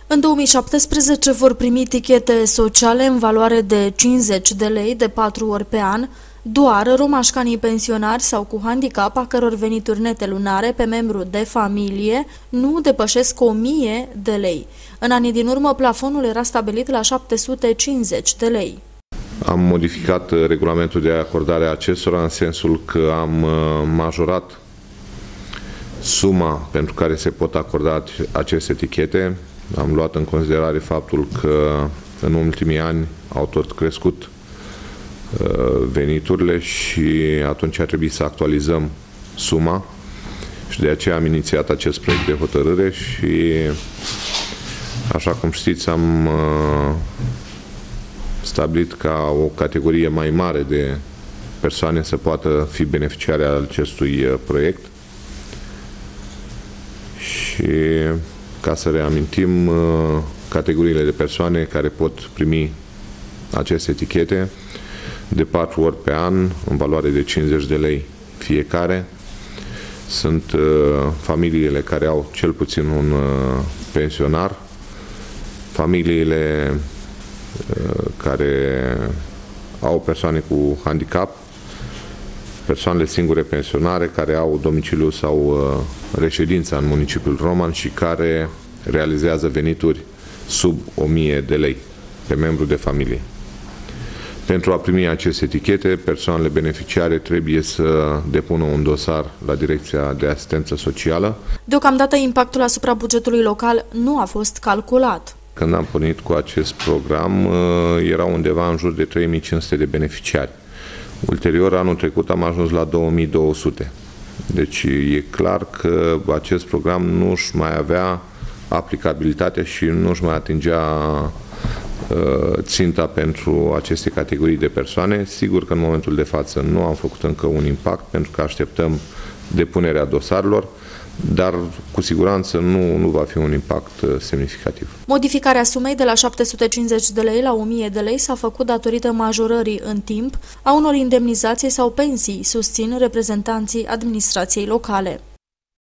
În 2017 vor primi tichete sociale în valoare de 50 de lei de 4 ori pe an, doar romașcanii pensionari sau cu handicap a căror venituri nete lunare pe membru de familie nu depășesc 1000 de lei. În anii din urmă, plafonul era stabilit la 750 de lei. Am modificat regulamentul de acordare a acestora în sensul că am majorat suma pentru care se pot acorda aceste etichete. Am luat în considerare faptul că în ultimii ani au tot crescut veniturile și atunci a trebuit să actualizăm suma și de aceea am inițiat acest proiect de hotărâre și, așa cum știți, am stabilit ca o categorie mai mare de persoane să poată fi beneficiare al acestui proiect. Și, ca să reamintim, categoriile de persoane care pot primi aceste etichete de 4 ori pe an, în valoare de 50 de lei fiecare, sunt familiile care au cel puțin un pensionar, familiile care au persoane cu handicap, persoanele singure pensionare care au domiciliu sau reședința în municipiul Roman și care realizează venituri sub 1000 de lei pe membru de familie. Pentru a primi aceste etichete, persoanele beneficiare trebuie să depună un dosar la Direcția de Asistență Socială. Deocamdată, impactul asupra bugetului local nu a fost calculat. Când am pornit cu acest program, erau undeva în jur de 3500 de beneficiari. Ulterior, anul trecut am ajuns la 2200. Deci e clar că acest program nu își mai avea aplicabilitate și nu își mai atingea ținta pentru aceste categorii de persoane. Sigur că în momentul de față nu am făcut încă un impact pentru că așteptăm depunerea dosarelor, dar cu siguranță nu va fi un impact semnificativ. Modificarea sumei de la 750 de lei la 1000 de lei s-a făcut datorită majorării în timp a unor indemnizații sau pensii, susțin reprezentanții administrației locale.